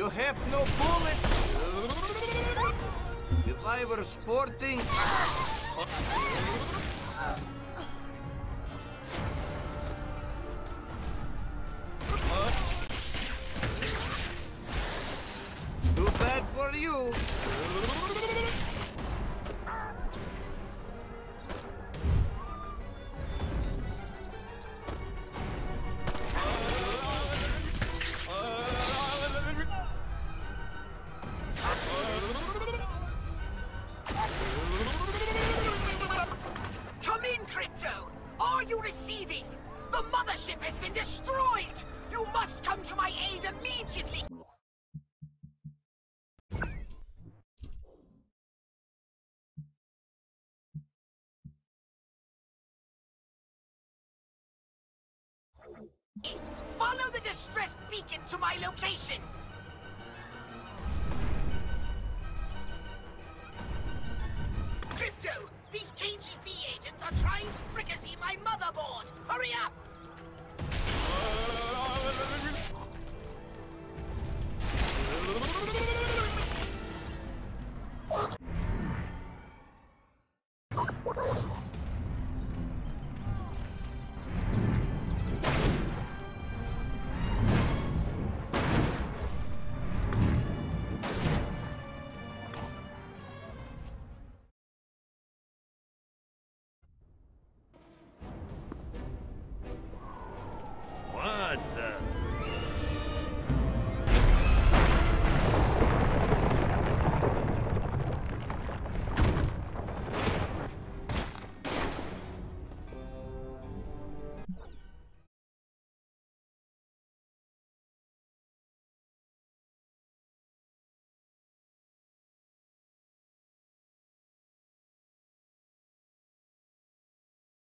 You have no bullets. If I were sporting... Too bad for you. Come in, Crypto! Are you receiving? The mothership has been destroyed! You must come to my aid immediately! Follow the distress beacon to my location! Crypto! These KGB agents are trying to fricassee my motherboard! Hurry up!